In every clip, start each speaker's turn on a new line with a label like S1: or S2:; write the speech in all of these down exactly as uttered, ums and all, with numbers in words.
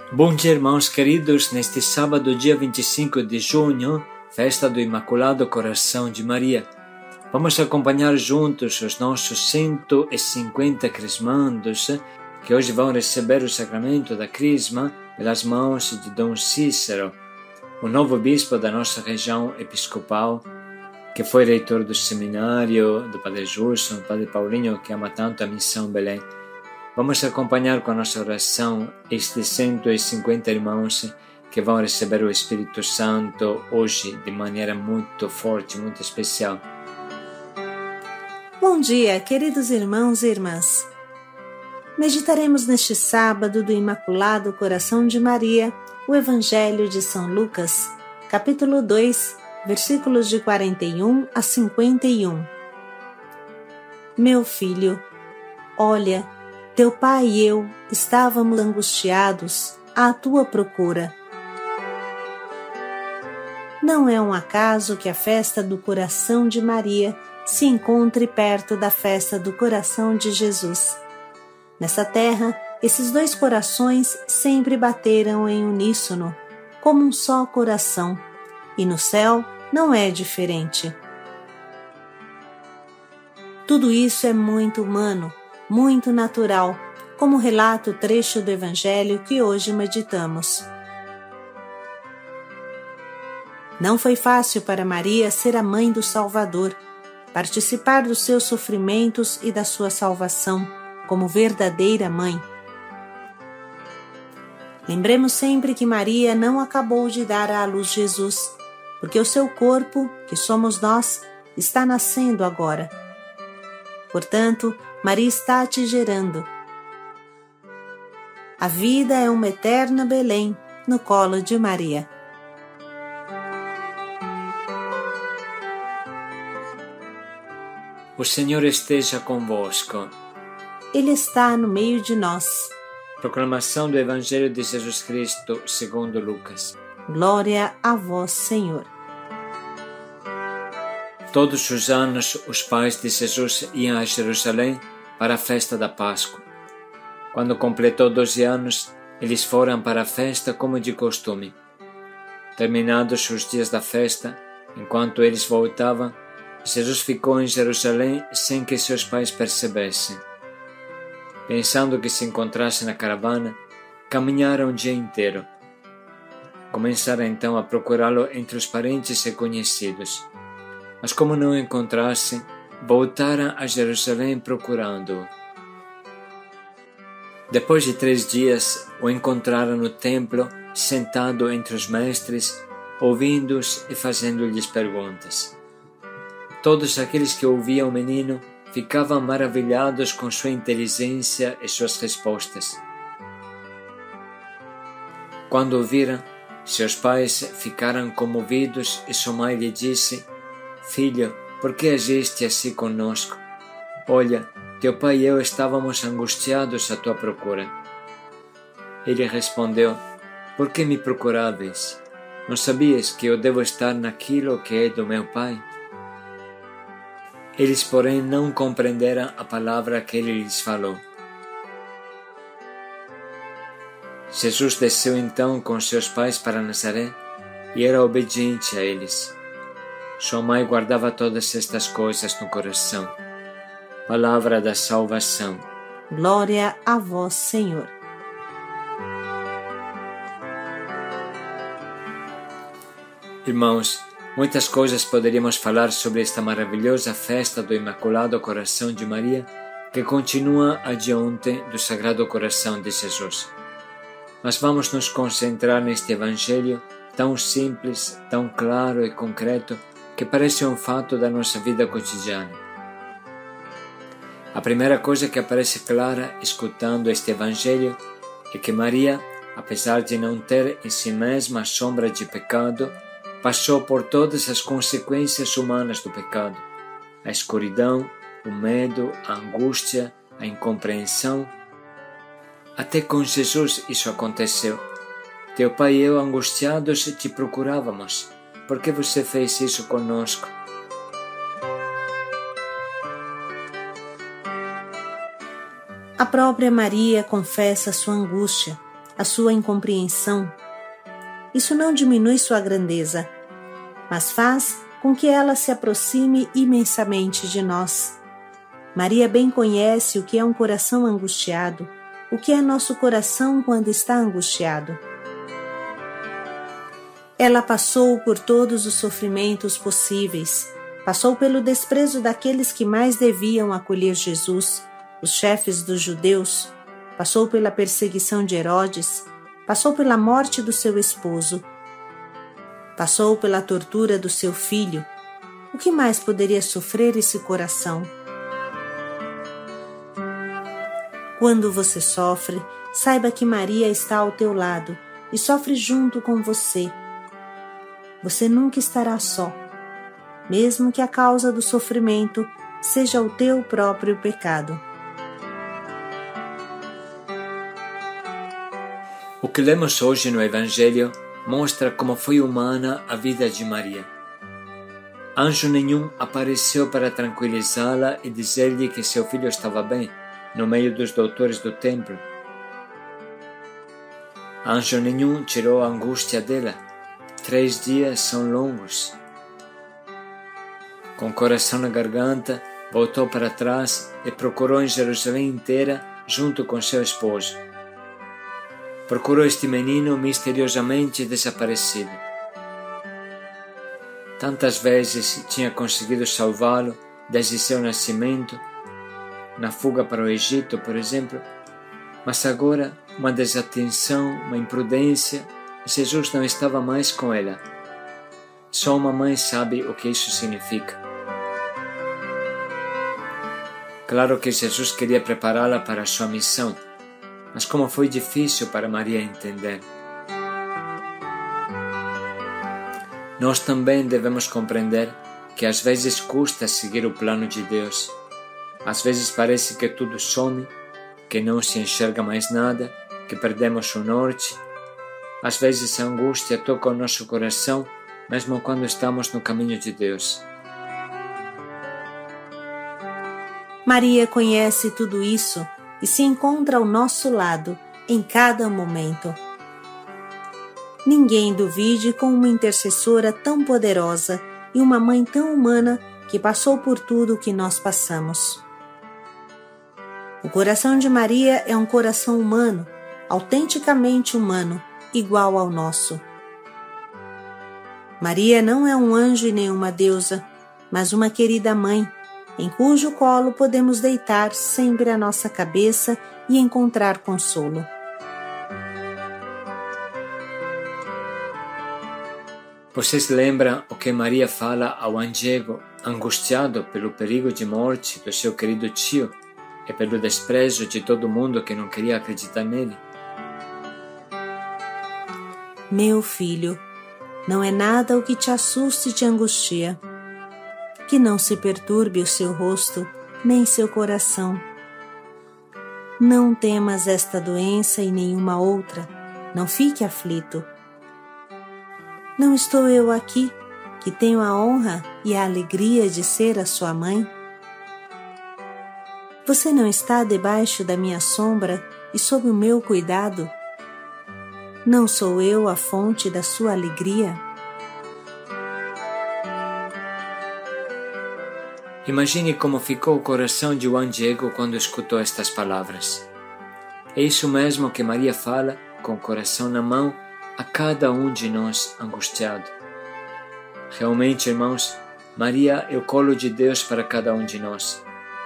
S1: Bom dia, irmãos queridos, neste sábado, dia vinte e cinco de junho, festa do Imaculado Coração de Maria. Vamos acompanhar juntos os nossos cento e cinquenta crismandos que hoje vão receber o sacramento da crisma pelas mãos de Dom Cícero, o novo bispo da nossa região episcopal, que foi reitor do seminário do Padre Júlio, Padre Paulinho, que ama tanto a missão Belém. Vamos acompanhar com a nossa oração estes cento e cinquenta irmãos que vão receber o Espírito Santo hoje de maneira muito forte, muito especial.
S2: Bom dia, queridos irmãos e irmãs. Meditaremos neste sábado do Imaculado Coração de Maria, o Evangelho de São Lucas, capítulo dois, versículos de quarenta e um a cinquenta e um. Meu filho, olha, teu pai e eu estávamos angustiados à tua procura. Não é um acaso que a festa do Coração de Maria se encontre perto da festa do Coração de Jesus. Nessa terra, esses dois corações sempre bateram em uníssono, como um só coração, e no céu não é diferente. Tudo isso é muito humano, muito natural, como relata o trecho do Evangelho que hoje meditamos. Não foi fácil para Maria ser a mãe do Salvador, participar dos seus sofrimentos e da sua salvação, como verdadeira mãe. Lembremos sempre que Maria não acabou de dar à luz Jesus, porque o seu corpo, que somos nós, está nascendo agora. Portanto, Maria está te gerando. A vida é uma eterna Belém no colo de Maria.
S1: O Senhor esteja convosco.
S2: Ele está no meio de nós.
S1: Proclamação do Evangelho de Jesus Cristo segundo Lucas.
S2: Glória a vós, Senhor.
S1: Todos os anos, os pais de Jesus iam a Jerusalém para a festa da Páscoa. Quando completou doze anos, eles foram para a festa como de costume. Terminados os dias da festa, enquanto eles voltavam, Jesus ficou em Jerusalém sem que seus pais percebessem. Pensando que se encontrasse na caravana, caminharam o dia inteiro. Começaram então a procurá-lo entre os parentes e conhecidos. Mas como não o encontrassem, voltaram a Jerusalém procurando-o. Depois de três dias, o encontraram no templo, sentado entre os mestres, ouvindo-os e fazendo-lhes perguntas. Todos aqueles que ouviam o menino ficavam maravilhados com sua inteligência e suas respostas. Quando o viram, seus pais ficaram comovidos e sua mãe lhe disse: Filho, por que agiste assim conosco? Olha, teu pai e eu estávamos angustiados à tua procura. Ele respondeu: Por que me procuráveis? Não sabias que eu devo estar naquilo que é do meu pai? Eles, porém, não compreenderam a palavra que ele lhes falou. Jesus desceu então com seus pais para Nazaré e era obediente a eles. Sua mãe guardava todas estas coisas no coração. Palavra da salvação.
S2: Glória a vós, Senhor.
S1: Irmãos, muitas coisas poderíamos falar sobre esta maravilhosa festa do Imaculado Coração de Maria, que continua adiante do Sagrado Coração de Jesus. Mas vamos nos concentrar neste Evangelho tão simples, tão claro e concreto, que parece um fato da nossa vida cotidiana. A primeira coisa que aparece clara escutando este Evangelho é que Maria, apesar de não ter em si mesma a sombra de pecado, passou por todas as consequências humanas do pecado: a escuridão, o medo, a angústia, a incompreensão. Até com Jesus isso aconteceu. Teu pai e eu, angustiados, te procurávamos. Por que você fez isso conosco?
S2: A própria Maria confessa sua angústia, a sua incompreensão. Isso não diminui sua grandeza, mas faz com que ela se aproxime imensamente de nós. Maria bem conhece o que é um coração angustiado, o que é nosso coração quando está angustiado. Ela passou por todos os sofrimentos possíveis, passou pelo desprezo daqueles que mais deviam acolher Jesus, os chefes dos judeus, passou pela perseguição de Herodes, passou pela morte do seu esposo, passou pela tortura do seu filho. O que mais poderia sofrer esse coração? Quando você sofre, saiba que Maria está ao teu lado e sofre junto com você. Você nunca estará só, mesmo que a causa do sofrimento seja o teu próprio pecado.
S1: O que lemos hoje no Evangelho mostra como foi humana a vida de Maria. Anjo nenhum apareceu para tranquilizá-la e dizer-lhe que seu filho estava bem, no meio dos doutores do templo. Anjo nenhum tirou a angústia dela. Três dias são longos. Com o coração na garganta, voltou para trás e procurou em Jerusalém inteira junto com seu esposo. Procurou este menino misteriosamente desaparecido. Tantas vezes tinha conseguido salvá-lo desde seu nascimento, na fuga para o Egito, por exemplo, mas agora uma desatenção, uma imprudência, e Jesus não estava mais com ela. Só uma mãe sabe o que isso significa. Claro que Jesus queria prepará-la para a sua missão, mas como foi difícil para Maria entender. Nós também devemos compreender que às vezes custa seguir o plano de Deus. Às vezes parece que tudo some, que não se enxerga mais nada, que perdemos o norte. Às vezes a angústia toca o nosso coração, mesmo quando estamos no caminho de Deus.
S2: Maria conhece tudo isso e se encontra ao nosso lado em cada momento. Ninguém duvide com uma intercessora tão poderosa e uma mãe tão humana que passou por tudo o que nós passamos. O coração de Maria é um coração humano, autenticamente humano, igual ao nosso. Maria não é um anjo e nem uma deusa, mas uma querida mãe, em cujo colo podemos deitar sempre a nossa cabeça e encontrar consolo.
S1: Vocês lembram o que Maria fala ao anjego, angustiado pelo perigo de morte do seu querido tio e pelo desprezo de todo mundo que não queria acreditar nele?
S2: Meu filho, não é nada o que te assuste e te angustia. Que não se perturbe o seu rosto, nem seu coração. Não temas esta doença e nenhuma outra, não fique aflito. Não estou eu aqui, que tenho a honra e a alegria de ser a sua mãe? Você não está debaixo da minha sombra e sob o meu cuidado? Não sou eu a fonte da sua alegria?
S1: Imagine como ficou o coração de Juan Diego quando escutou estas palavras. É isso mesmo que Maria fala, com o coração na mão, a cada um de nós angustiado. Realmente, irmãos, Maria é o colo de Deus para cada um de nós.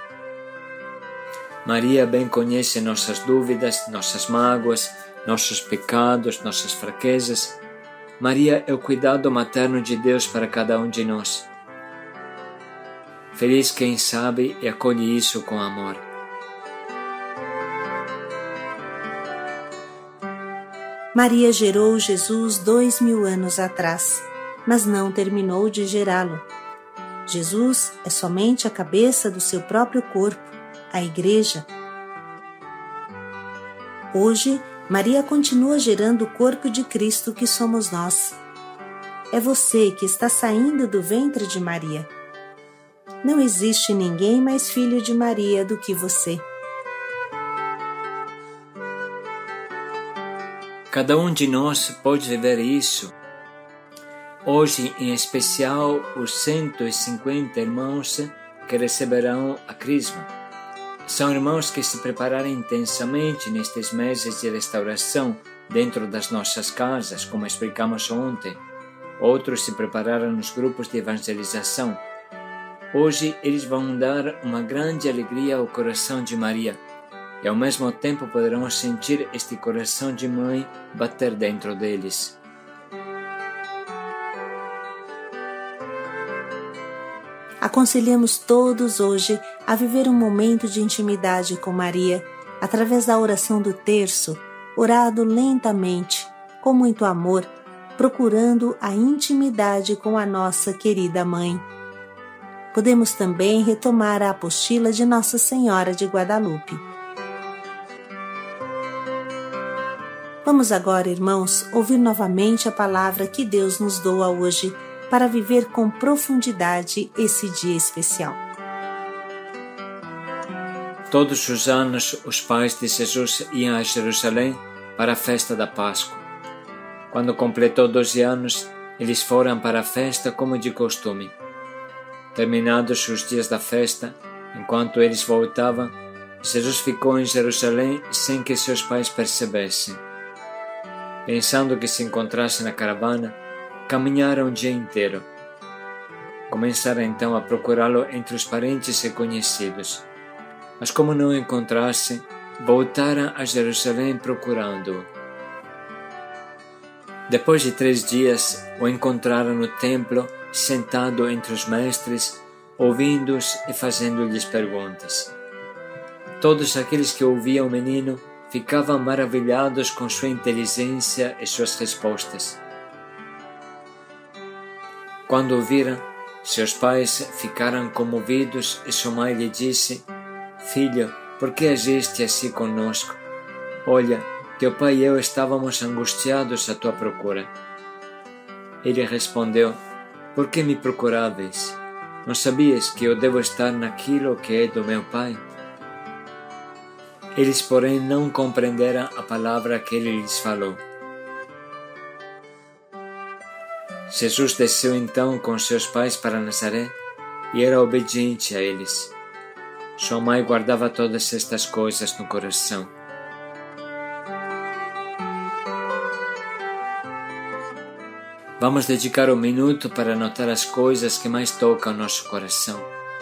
S1: Maria bem conhece nossas dúvidas, nossas mágoas, nossos pecados, nossas fraquezas. Maria é o cuidado materno de Deus para cada um de nós. Feliz quem sabe e acolhe isso com amor.
S2: Maria gerou Jesus dois mil anos atrás, mas não terminou de gerá-lo. Jesus é somente a cabeça do seu próprio corpo, a Igreja. Hoje, Maria continua gerando o corpo de Cristo que somos nós. É você que está saindo do ventre de Maria. Não existe ninguém mais filho de Maria do que você.
S1: Cada um de nós pode viver isso. Hoje, em especial, os cento e cinquenta irmãos que receberão a Crisma. São irmãos que se prepararam intensamente nestes meses de restauração dentro das nossas casas, como explicamos ontem. Outros se prepararam nos grupos de evangelização. Hoje, eles vão dar uma grande alegria ao coração de Maria e, ao mesmo tempo, poderão sentir este coração de mãe bater dentro deles.
S2: Aconselhamos todos hoje a viver um momento de intimidade com Maria, através da oração do terço, orado lentamente, com muito amor, procurando a intimidade com a nossa querida Mãe. Podemos também retomar a apostila de Nossa Senhora de Guadalupe. Vamos agora, irmãos, ouvir novamente a palavra que Deus nos doa hoje, para viver com profundidade esse dia especial.
S1: Todos os anos, os pais de Jesus iam a Jerusalém para a festa da Páscoa. Quando completou doze anos, eles foram para a festa como de costume. Terminados os dias da festa, enquanto eles voltavam, Jesus ficou em Jerusalém sem que seus pais percebessem. Pensando que se encontrasse na caravana, caminharam o dia inteiro. Começaram então a procurá-lo entre os parentes e conhecidos. Mas como não o encontrassem, voltaram a Jerusalém procurando-o. Depois de três dias, o encontraram no templo, sentado entre os mestres, ouvindo-os e fazendo-lhes perguntas. Todos aqueles que ouviam o menino ficavam maravilhados com sua inteligência e suas respostas. Quando o viram, seus pais ficaram comovidos e sua mãe lhe disse: Filho, por que agiste assim conosco? Olha, teu pai e eu estávamos angustiados à tua procura. Ele respondeu: Por que me procuráveis? Não sabias que eu devo estar naquilo que é do meu pai? Eles, porém, não compreenderam a palavra que ele lhes falou. Jesus desceu então com seus pais para Nazaré e era obediente a eles. Sua mãe guardava todas estas coisas no coração. Vamos dedicar um minuto para anotar as coisas que mais tocam nosso coração.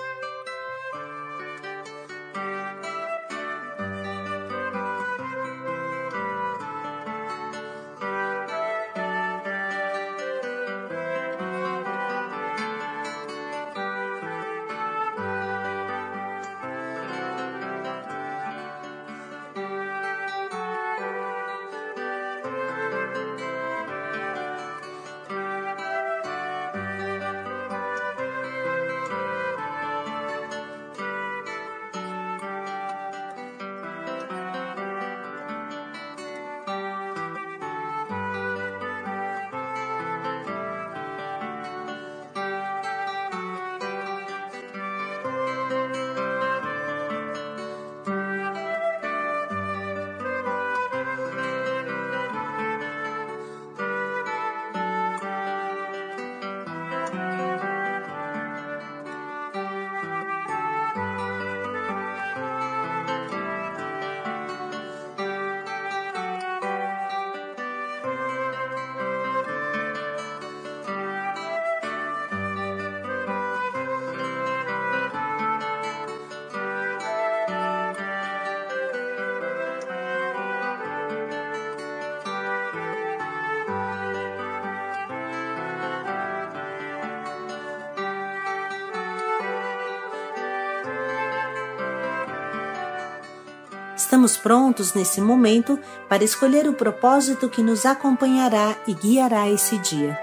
S2: Estamos prontos nesse momento para escolher o propósito que nos acompanhará e guiará esse dia.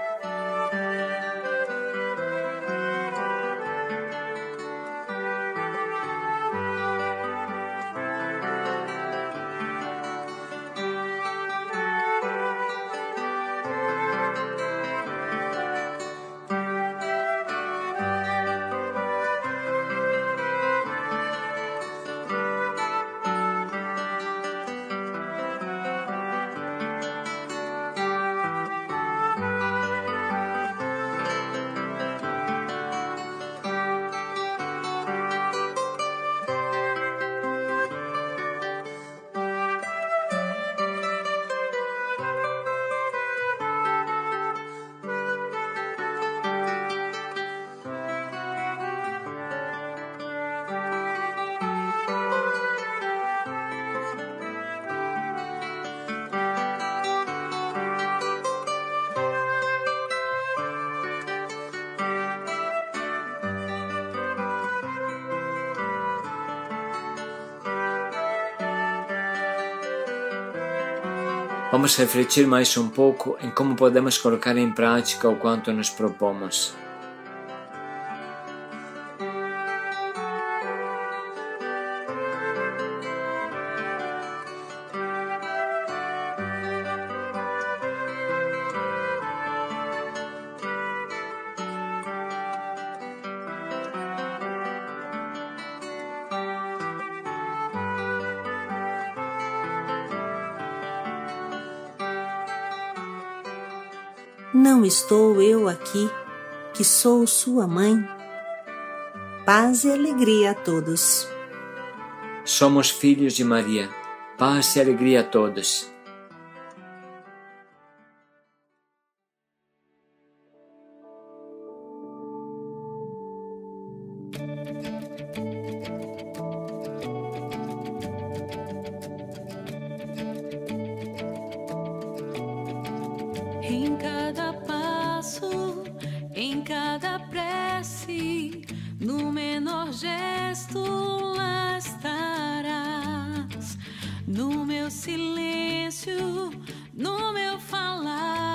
S1: Vamos refletir mais um pouco em como podemos colocar em prática o quanto nos propomos.
S2: Não estou eu aqui, que sou sua mãe? Paz e alegria a todos.
S1: Somos filhos de Maria. Paz e alegria a todos.
S3: Em cada passo, em cada prece, no menor gesto lá estarás. No meu silêncio, no meu falar.